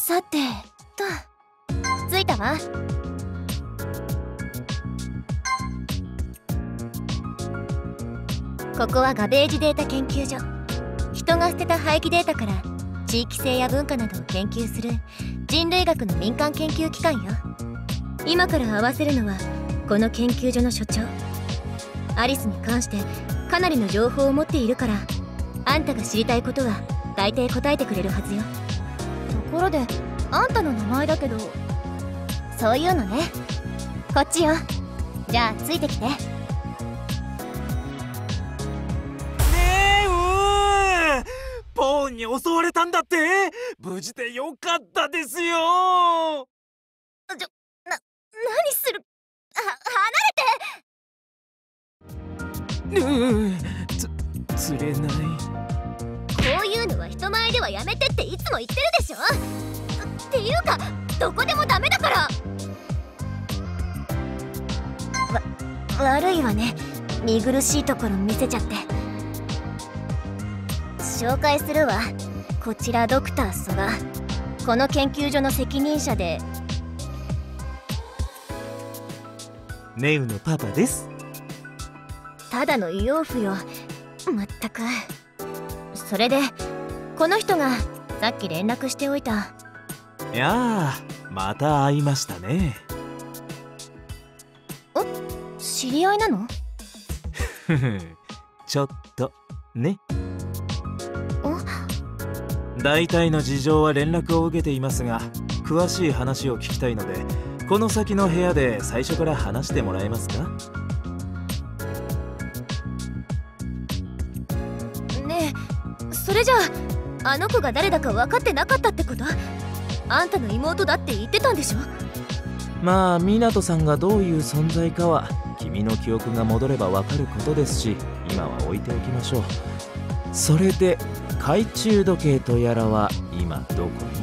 さてと、着いたわ。ここはガベージデータ研究所。人が捨てた廃棄データから地域性や文化などを研究する人類学の民間研究機関よ。今から合わせるのはこの研究所の所長。アリスに関してかなりの情報を持っているから、あんたが知りたいことは大抵答えてくれるはずよ。ところであんたの名前だけど。そういうのね。こっちよ。じゃあついてきて。 ポーンに襲われたんだって。無事でよかったですよ。 何する。離れて。釣れない。 こういうのは人前ではやめてっていつも言ってるでしょ。っていうかどこでもダメだから。悪いわね、見苦しいところ見せちゃって。紹介するわ。こちらドクターソガ、この研究所の責任者で。 ネウのパパです。 ただの養父よ、まったく。それでこの人がさっき連絡しておいた。 いやー、また会いましたね。 お、知り合いなの？ ふふ、ちょっとね。大体の事情は連絡を受けていますが、詳しい話を聞きたいので、この先の部屋で最初から話してもらえますか？ ねえ、それじゃあの子が誰だか分かってなかったってこと？あんたの妹だって言ってたんでしょ？ まあ湊さんがどういう存在かは君の記憶が戻れば分かることですし、今は置いておきましょう。それで懐中時計とやらは今どこに？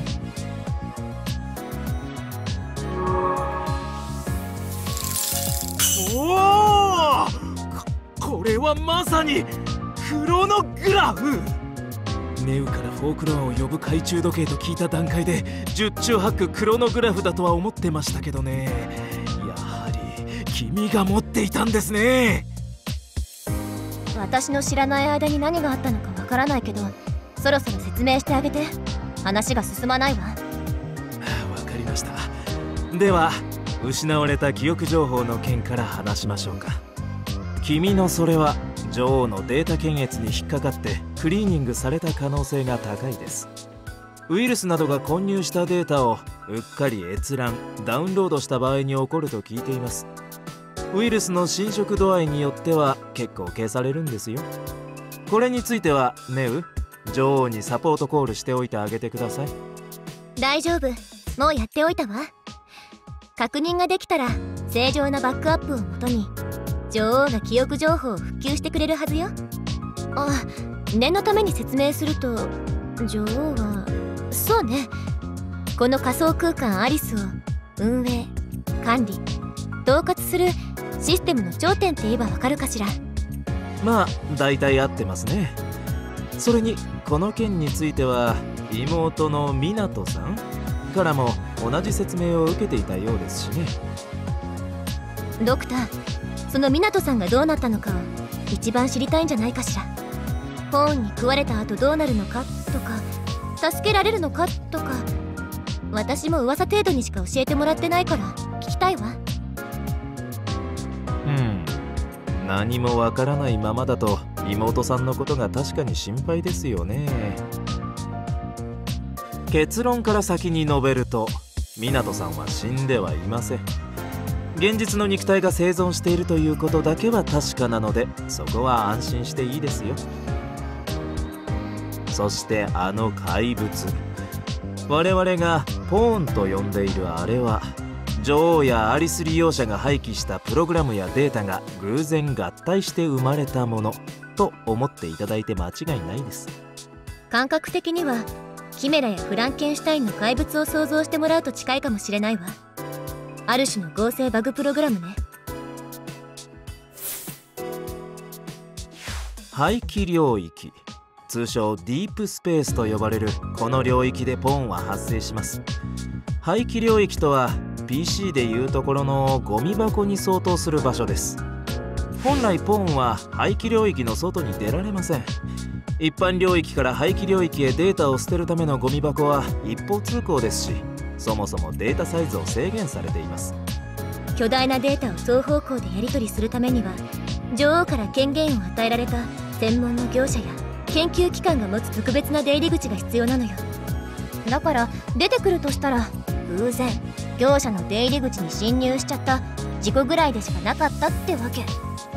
おお、これはまさにクロノグラフ。ネウからフォークロアを呼ぶ懐中時計と聞いた段階で十中八九クロノグラフだとは思ってましたけどね。やはり君が持っていたんですね。 私の知らない間に何があったのかわからないけど、そろそろ説明してあげて。話が進まないわ。わかりました。では失われた記憶情報の件から話しましょうか。君のそれは女王のデータ検閲に引っかかってクリーニングされた可能性が高いです。ウイルスなどが混入したデータをうっかり閲覧ダウンロードした場合に起こると聞いています。ウイルスの侵食度合いによっては結構消されるんですよ。これについてはネウ、女王にサポートコールしておいてあげてください。 大丈夫、もうやっておいたわ。確認ができたら正常なバックアップをもとに女王が記憶情報を復旧してくれるはずよ。あ、念のために説明すると、女王はそうね、この仮想空間アリスを運営管理統括するシステムの頂点って言えばわかるかしら。 まあ大体合ってますね。それにこの件については妹の湊さんからも同じ説明を受けていたようですしね。 ドクター、その湊さんがどうなったのかを一番知りたいんじゃないかしら。ポーンに食われた後どうなるのかとか、助けられるのかとか、私も噂程度にしか教えてもらってないから聞きたいわ。 何もわからないままだと妹さんのことが確かに心配ですよね。結論から先に述べると、湊さんは死んではいません。現実の肉体が生存しているということだけは確かなので、そこは安心していいですよ。そしてあの怪物、我々がポーンと呼んでいるあれは、女王やアリス利用者が廃棄したプログラムやデータが偶然合体して生まれたものと思っていただいて間違いないです。 感覚的にはキメラやフランケンシュタインの怪物を想像してもらうと近いかもしれないわ。ある種の合成バグプログラムね。 廃棄領域、つ通称ディープスペースと呼ばれるこの領域でポーンは発生します。廃棄領域とは PC でいうところのゴミ箱に相当する場所です。本来ポーンは廃棄領域の外に出られません。一般領域から廃棄領域へデータを捨てるためのゴミ箱は一方通行ですし、そもそもデータサイズを制限されています。 巨大なデータを双方向でやり取りするためには、女王から権限を与えられた専門の業者や研究機関が持つ特別な出入り口が必要なのよ。だから出てくるとしたら偶然業者の出入り口に侵入しちゃった事故ぐらいでしかなかったってわけ。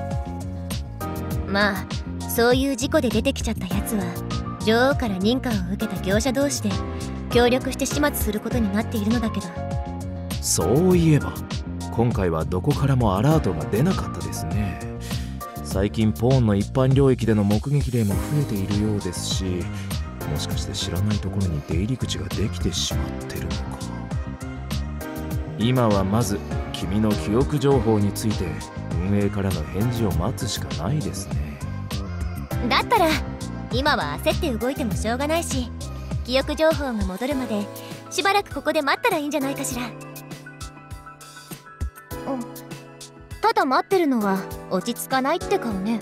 まあそういう事故で出てきちゃったやつは女王から認可を受けた業者同士で協力して始末することになっているのだけど。 そういえば今回はどこからもアラートが出なかったですね。最近ポーンの一般領域での目撃例も増えているようですし、もしかして知らないところに出入り口ができてしまってるのか。今はまず君の記憶情報について運営からの返事を待つしかないですね。 だったら今は焦って動いてもしょうがないし、記憶情報が戻るまでしばらくここで待ったらいいんじゃないかしら。ただ待ってるのは落ち着かないって顔ね。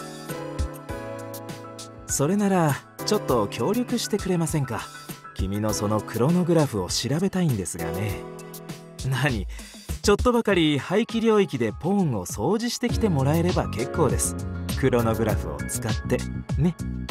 それならちょっと協力してくれませんか。君のそのクロノグラフを調べたいんですがね。何、ちょっとばかり廃棄領域でポーンを掃除してきてもらえれば結構です。クロノグラフを使ってね。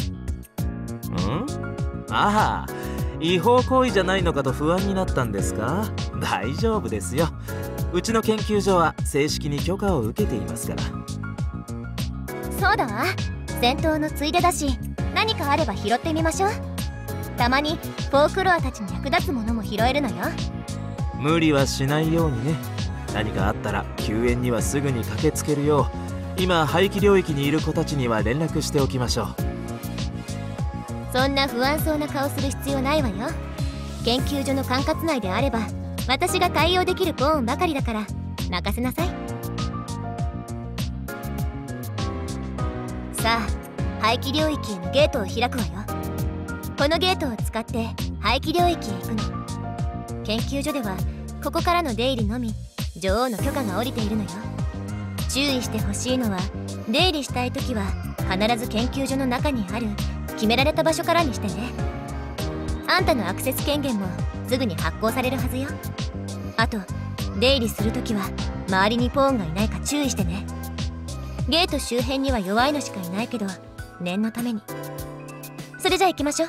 ああ、違法行為じゃないのかと不安になったんですか。大丈夫ですよ。うちの研究所は正式に許可を受けていますから。 そうだわ、戦闘のついでだし何かあれば拾ってみましょう。たまにフォークロアたちに役立つものも拾えるのよ。 無理はしないようにね。何かあったら救援にはすぐに駆けつけるよう今廃棄領域にいる子たちには連絡しておきましょう。 そんな不安そうな顔する必要ないわよ。研究所の管轄内であれば私が対応できるポーンばかりだから任せなさい。さあ廃棄領域へのゲートを開くわよ。このゲートを使って廃棄領域へ行くの。研究所ではここからの出入りのみ女王の許可が下りているのよ。注意してほしいのは出入りしたい時は必ず研究所の中にある決められた場所からにしてね。あんたのアクセス権限もすぐに発行されるはずよ。あと出入りするときは周りにポーンがいないか注意してね。ゲート周辺には弱いのしかいないけど念のために。それじゃあ行きましょう。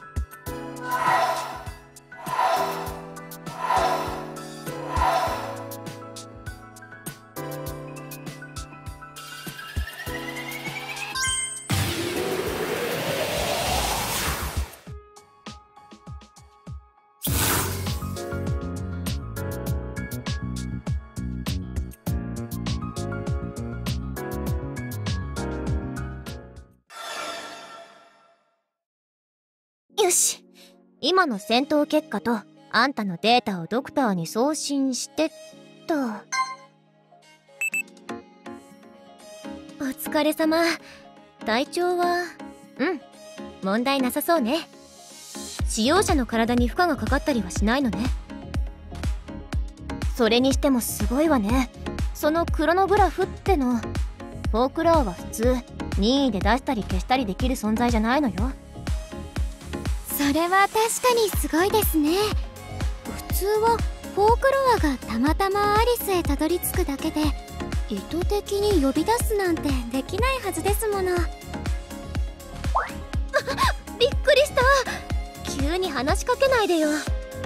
よし、今の戦闘結果とあんたのデータをドクターに送信してっと。お疲れ様。体調は問題なさそうね。使用者の体に負荷がかかったりはしないのね。それにしてもすごいわね。そのクロノグラフっての。フォークロアは普通任意で出したり消したりできる存在じゃないのよ。 それは確かにすごいですね。普通はフォークロアがたまたまアリスへたどり着くだけで意図的に呼び出すなんてできないはずですもの。 びっくりした。急に話しかけないでよ。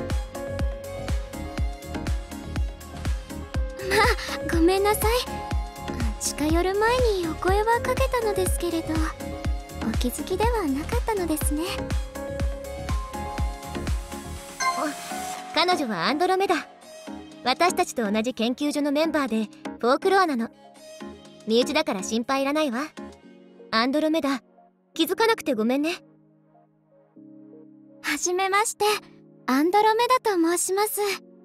まあごめんなさい。近寄る前にお声はかけたのですけれどお気づきではなかったのですね。 彼女はアンドロメダ。私たちと同じ研究所のメンバーでフォークロアなの。身内だから心配いらないわ。アンドロメダ、気づかなくてごめんね。 はじめまして、アンドロメダと申します。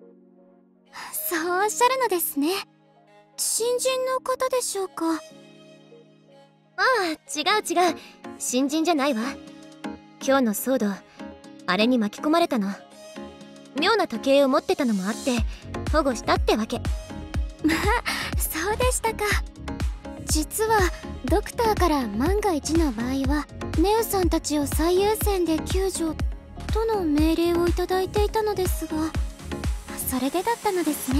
そうおっしゃるのですね。新人の方でしょうか。 ああ、違う。新人じゃないわ。 今日の騒動あれに巻き込まれたの。妙な時計を持ってたのもあって保護したってわけ。 まあそうでしたか。実はドクターから万が一の場合はネウさんたちを最優先で救助との命令をいただいていたのですが、それでだったのですね。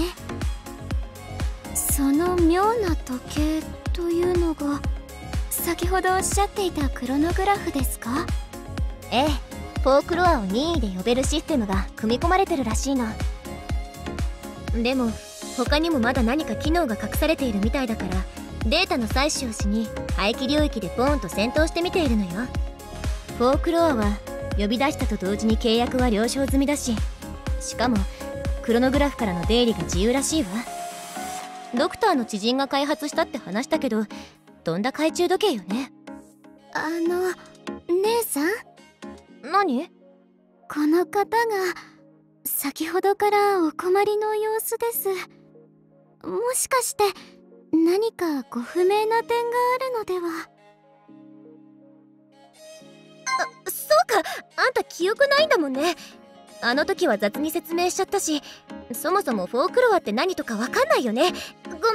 その妙な時計というのが先ほどおっしゃっていたクロノグラフですか？ ええ、フォークロアを任意で呼べるシステムが組み込まれてるらしいの。でも他にもまだ何か機能が隠されているみたいだから、データの採取をしに排気領域でポーンと戦闘してみているのよ。フォークロアは呼び出したと同時に契約は了承済みだし、しかもクロノグラフからの出入りが自由らしいわ。ドクターの知人が開発したって話したけど、とんだ懐中時計よね。 姉さん？ 何？ この方が先ほどからお困りの様子です。もしかして何かご不明な点があるのでは？ そうか、あんた記憶ないんだもんね。あの時は雑に説明しちゃったし、そもそもフォークロアって何とかわかんないよね。ごめん。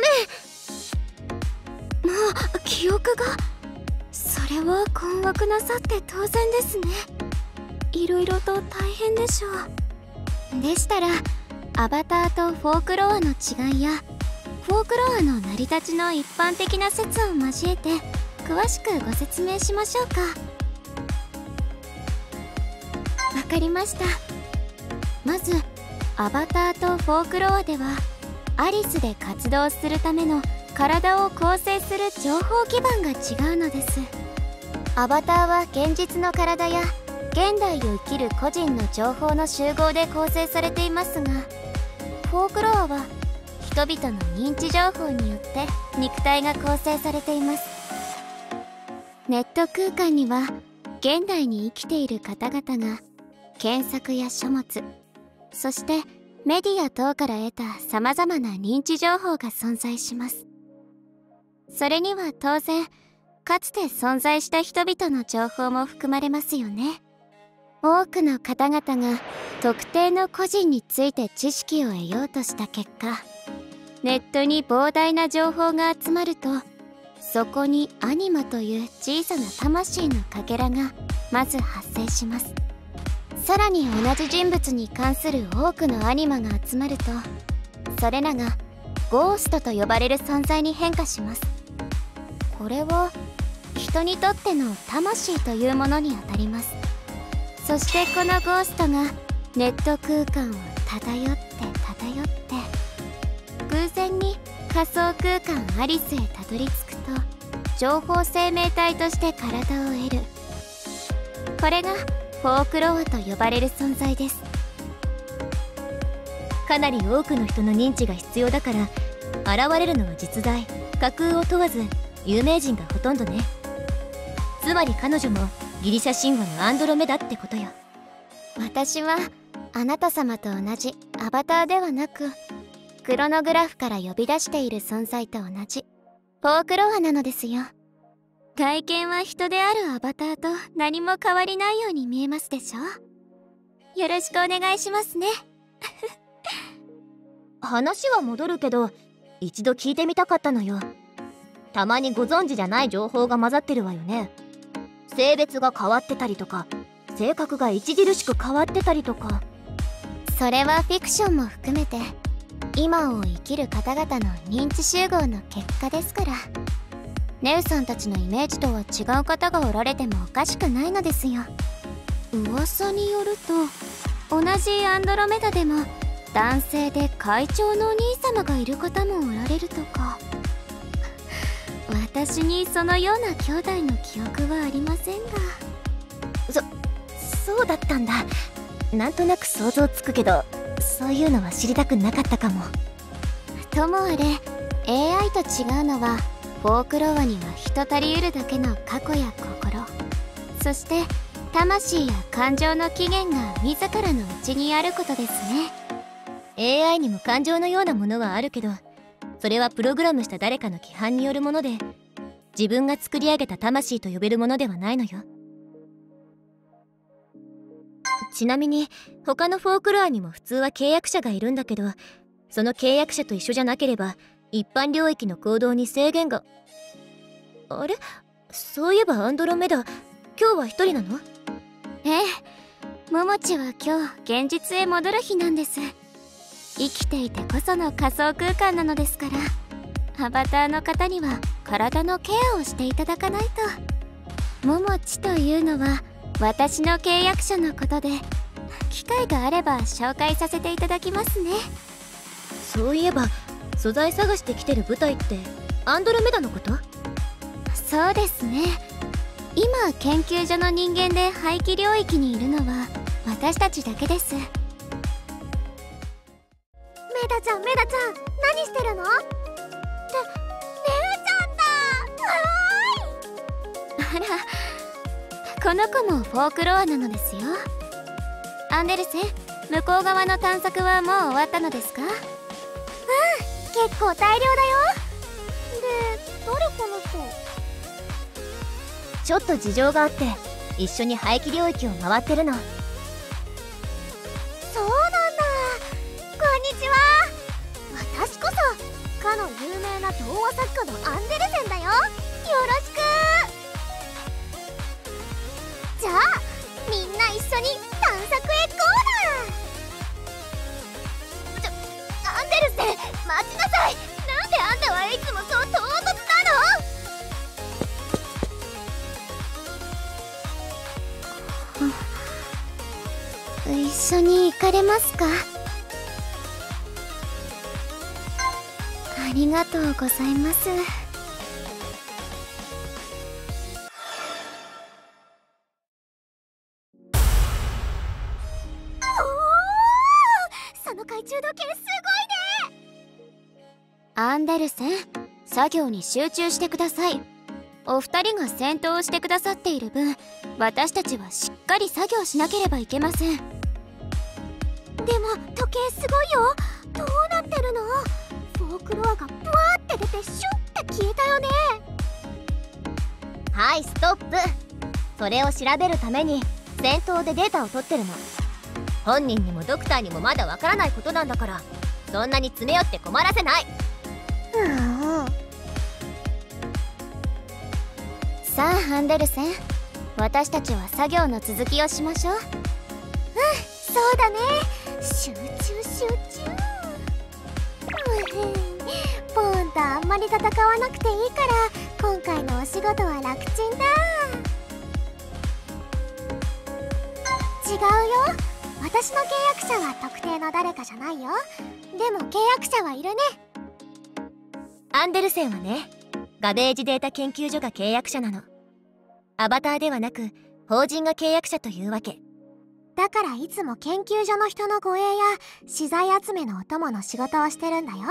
もう記憶が。それは困惑なさって当然ですね。いろいろと大変でしょう。でしたらアバターとフォークロアの違いやフォークロアの成り立ちの一般的な説を交えて詳しくご説明しましょうか。わかりました。まずアバターとフォークロアではアリスで活動するための体を構成する情報基盤が違うのです。アバターは現実の体や現代を生きる個人の情報の集合で構成されていますが、フォークロアは人々の認知情報によって肉体が構成されています。ネット空間には現代に生きている方々が検索や書物、そしてメディア等から得た様々な認知情報が存在します。それには当然かつて存在した人々の情報も含まれますよね。多くの方々が特定の個人について知識を得ようとした結果、ネットに膨大な情報が集まると、そこにアニマという小さな魂のかけらがまず発生します。さらに同じ人物に関する多くのアニマが集まると、それらがゴーストと呼ばれる存在に変化します。これは人にとっての魂というものにあたります。そしてこのゴーストがネット空間を漂って偶然に仮想空間アリスへたどり着くと、情報生命体として体を得る。これがフォークロアと呼ばれる存在です。 かなり多くの人の認知が必要だから、現れるのは実在架空を問わず有名人がほとんどね。つまり彼女もギリシャ神話のアンドロメダってことよ。 私はあなた様と同じアバターではなく、クロノグラフから呼び出している存在と同じフォークロアなのですよ。外見は人であるアバターと何も変わりないように見えますでしょ。よろしくお願いしますね。 話は戻るけど、一度聞いてみたかったのよ。たまにご存知じゃない情報が混ざってるわよね。性別が変わってたりとか、性格が著しく変わってたりとか。 それはフィクションも含めて今を生きる方々の認知集合の結果ですから。ネウさんたちのイメージとは違う方がおられてもおかしくないのですよ。噂によると同じアンドロメダでも男性で会長のお兄様がいる方もおられるとか。私にそのような兄弟の記憶はありませんが。 そうだったんだ。なんとなく想像つくけど、そういうのは知りたくなかったかも。 ともあれ AI と違うのは、フォークロアには人足りうるだけの過去や心、そして魂や感情の起源が自らの内にあることですね。 AI にも感情のようなものはあるけど、それはプログラムした誰かの規範によるもので、自分が作り上げた魂と呼べるものではないのよ。 ちなみに他のフォークロアにも普通は契約者がいるんだけど、その契約者と一緒じゃなければ一般領域の行動に制限が。あれ、そういえばアンドロメダ、今日は一人なの？ ええ、ももちは今日現実へ戻る日なんです。生きていてこその仮想空間なのですから、アバターの方には体のケアをしていただかないと。ももちというのは私の契約者のことで、機会があれば紹介させていただきますね。 そういえば素材探してきてる部隊ってアンドロメダのこと？ そうですね。今研究所の人間で廃棄領域にいるのは私たちだけです。メダちゃん、メダちゃん、何してるの？姉ちゃんだ。あら、この子もフォークロアなのですよ。アンデルセン、向こう側の探索はもう終わったのですか？うん、結構大量だよ。で、誰この人？ ちょっと事情があって一緒に廃棄領域を回ってるの。 そうなんだ。こんにちは。私こそかの有名な童話作家のアンデルセンだよ。よろしく。じゃあみんな一緒に探索へ行こうな。アンデルセン、待ちなさい。なんであんたはいつもそう唐突なの？一緒に行かれますか？ありがとうございます。その懐中時計すごいね。アンデルセン、作業に集中してください。お二人が戦闘をしてくださっている分、私たちはしっかり作業しなければいけません。でも時計すごいよ。どうなってるの？フォークロアがブワーって出てシュッて消えたよね。 はい、ストップ。それを調べるために戦闘でデータを取ってるの。本人にもドクターにもまだわからないことなんだから、そんなに詰め寄って困らせない。 さあアンデルセン、私たちは作業の続きをしましょう。そうだね。集中集中。ポーンとあんまり戦わなくていいから今回のお仕事は楽ちんだ。違うよ。私の契約者は特定の誰かじゃないよ。でも契約者はいるね。 アンデルセンはね、ガベージデータ研究所が契約者なの。アバターではなく法人が契約者というわけだから、いつも研究所の人の護衛や資材集めのお供の仕事をしてるんだよ。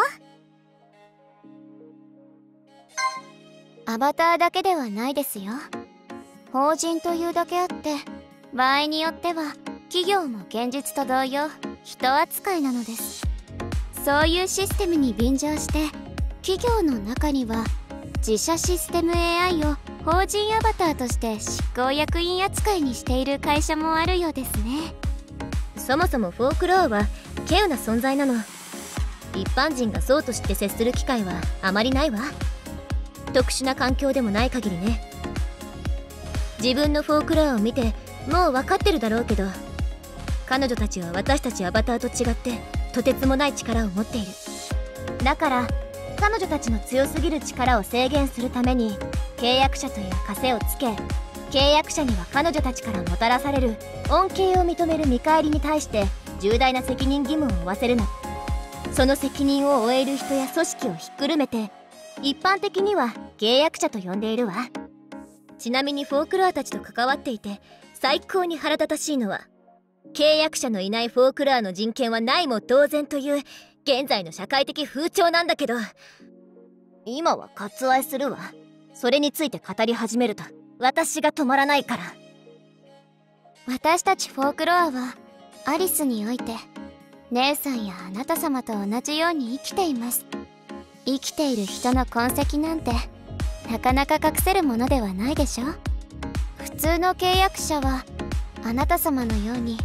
アバターだけではないですよ。法人というだけあって場合によっては企業も現実と同様人扱いなのです。そういうシステムに便乗して企業の中には自社システム AI を法人アバターとして執行役員扱いにしている会社もあるようですね。 そもそもフォークロアは稀有な存在なの。一般人がそうとして接する機会はあまりないわ。特殊な環境でもない限りね。自分のフォークロアを見てもう分かってるだろうけど、彼女たちは私たちアバターと違ってとてつもない力を持っている。だから彼女たちの強すぎる力を制限するために契約者という枷をつけ、契約者には彼女たちからもたらされる恩恵を認める見返りに対して重大な責任義務を負わせるの。その責任を負える人や組織をひっくるめて一般的には契約者と呼んでいるわ。ちなみにフォークロアたちと関わっていて最高に腹立たしいのは、契約者のいないフォークロアの人権はないも同然という現在の社会的風潮なんだけど、今は割愛するわ。それについて語り始めると私が止まらないから。 私たちフォークロアはアリスにおいて姉さんやあなた様と同じように生きています。生きている人の痕跡なんてなかなか隠せるものではないでしょ。普通の契約者はあなた様のように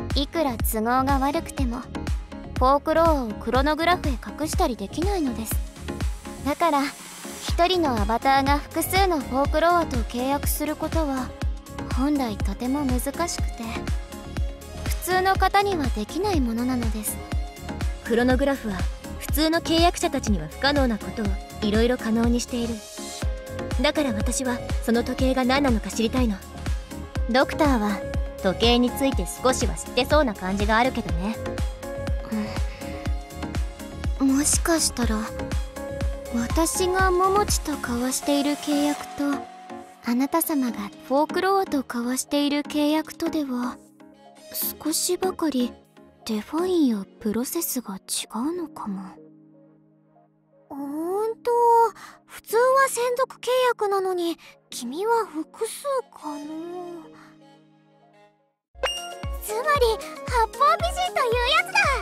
いくら都合が悪くてもフォークロアをクロノグラフへ隠したりできないのです。だから一人のアバターが複数のフォークロアと契約することは本来とても難しくて、普通の方にはできないものなのです。 クロノグラフは普通の契約者たちには不可能なことをいろいろ可能にしている。だから私はその時計が何なのか知りたいの。ドクターは時計について少しは知ってそうな感じがあるけどね。 もしかしたら私がモモチと交わしている契約とあなた様がフォークロアと交わしている契約とでは少しばかりデファインやプロセスが違うのかも。普通は専属契約なのに君は複数かな。つまり八方美人というやつだ。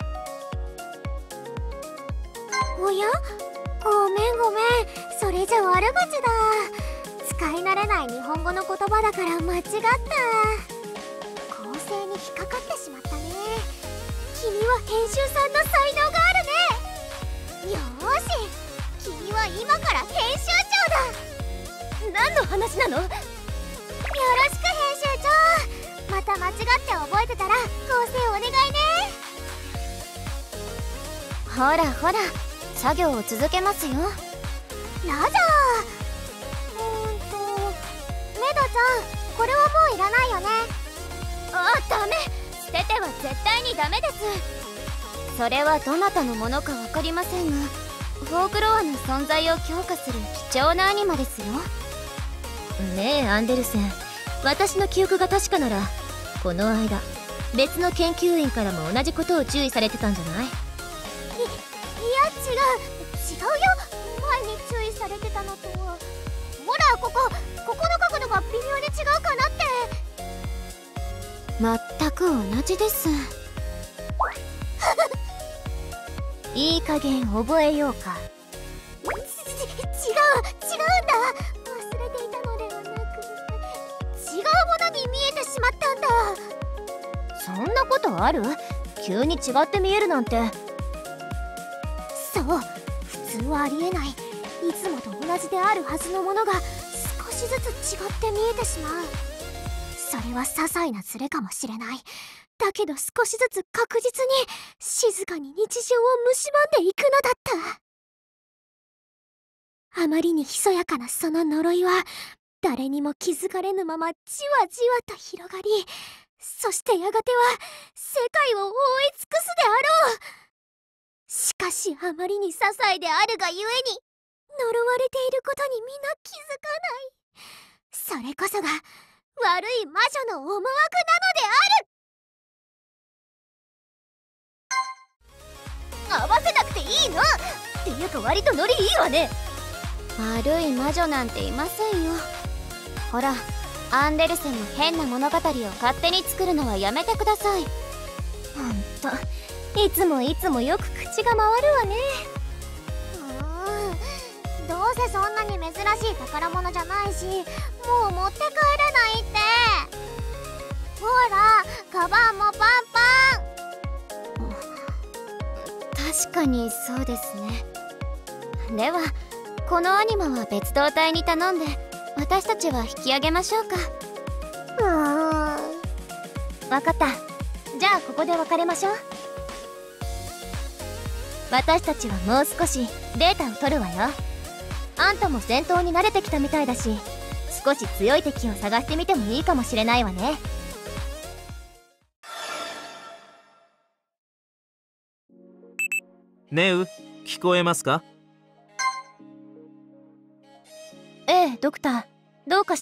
おや、ごめん、それじゃ悪口だ。使い慣れない日本語の言葉だから間違った。構成に引っかかってしまったね。君は編集さんの才能があるね。よーし、君は今から編集長だ。 何の話なの？ よろしく編集長。また間違って覚えてたら構成お願いね。ほらほら、作業を続けますよ。ラジャー。メドちゃん、これはもういらないよね。ダメ。捨てては絶対にダメです。それはどなたのものか分かりませんが、フォークロアの存在を強化する貴重なアニマですよ。 ねえアンデルセン、私の記憶が確かならこの間別の研究員からも同じことを注意されてたんじゃない？ 違うよ。前に注意されてたのとは。ほら、ここの角度が微妙に違うかなって。全く同じです。 いい加減覚えようか。 違うんだ。忘れていたのではなく、違うものに見えてしまったんだ。 そんなことある？急に違って見えるなんて。 そう、普通はありえない。いつもと同じであるはずのものが少しずつ違って見えてしまう。それは些細なズレかもしれない。だけど少しずつ確実に静かに日常を蝕んでいくのだった。あまりにひそやかなその呪いは誰にも気づかれぬままじわじわと広がり、そしてやがては世界を覆い尽くすであろう。しかしあまりに些細であるがゆえに呪われていることに皆気づかない。それこそが悪い魔女の思惑なのである。 合わせなくていいの？っていうか割とノリいいわね。 悪い魔女なんていませんよ。ほら、アンデルセンの変な物語を勝手に作るのはやめてください。 ほんといつもよく口が回るわね。 どうせそんなに珍しい宝物じゃないし、もう持って帰れないって。ほら、カバンもパンパン。確かにそうですね。ではこのアニマは別動隊に頼んで私たちは引き上げましょうか。 わかった。じゃあここで別れましょう。私たちはもう少しデータを取るわよ。あんたも戦闘に慣れてきたみたいだし、少し強い敵を探してみてもいいかもしれないわね。 ネウ、聞こえますか？ ええ、ドクター。どうかした？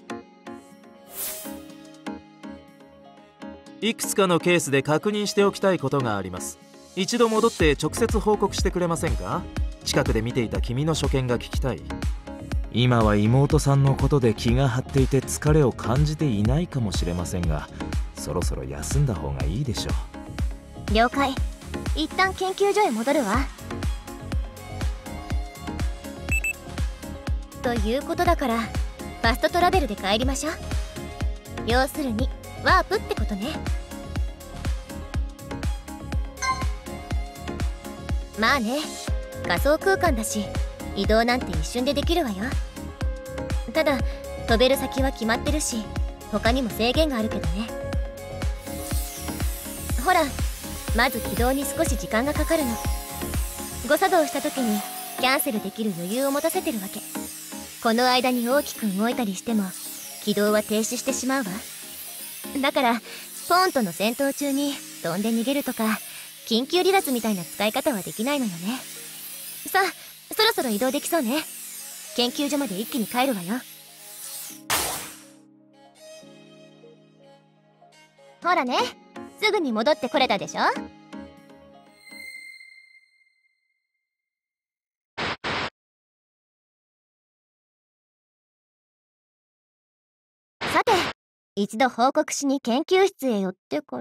いくつかのケースで確認しておきたいことがあります。一度戻って直接報告してくれませんか？近くで見ていた君の所見が聞きたい。今は妹さんのことで気が張っていて疲れを感じていないかもしれませんが、そろそろ休んだ方がいいでしょう。了解。一旦研究所へ戻るわ。ということだからファストトラベルで帰りましょう。要するにワープってことね。 まあね、仮想空間だし移動なんて一瞬でできるわよ。ただ飛べる先は決まってるし、他にも制限があるけどね。ほら、まず起動に少し時間がかかるの。誤作動した時にキャンセルできる余裕を持たせてるわけ。この間に大きく動いたりしても起動は停止してしまうわ。だからポーンとの戦闘中に飛んで逃げるとか緊急離脱みたいな使い方はできないのよね。さあ、そろそろ移動できそうね。研究所まで一気に帰るわよ。ほらね、すぐに戻ってこれたでしょ。さて、一度報告しに研究室へ寄ってから。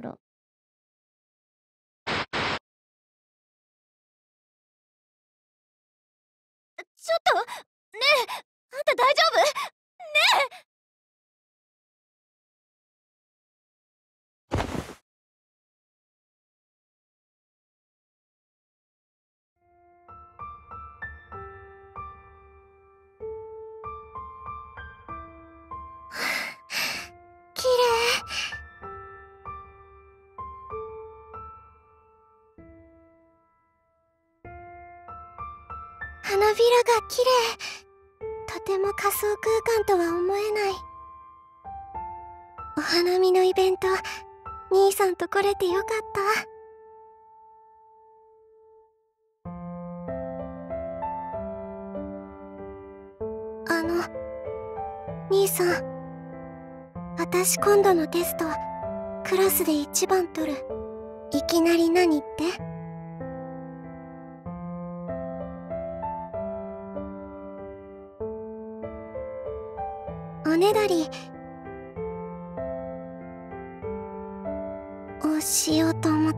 ちょっと、ねえ、あんた大丈夫？ねえ。綺麗。花びらが綺麗。とても仮想空間とは思えない。お花見のイベント、兄さんと来れてよかった。兄さん、私今度のテストクラスで一番取る。いきなり何って？おねだりをしようと思った。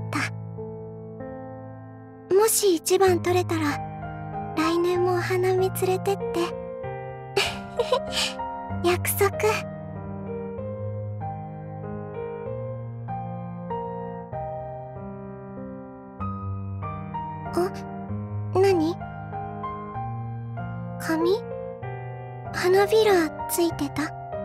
もし一番取れたら来年もお花見連れてって約束。何？髪？花びらついてた？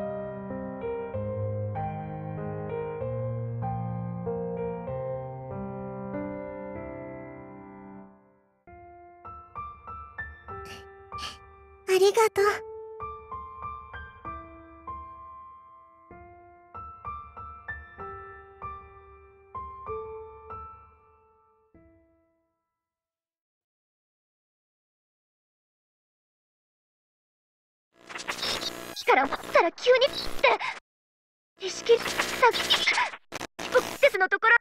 ありがとう。から思ったら急にって意識した帰国施設のところ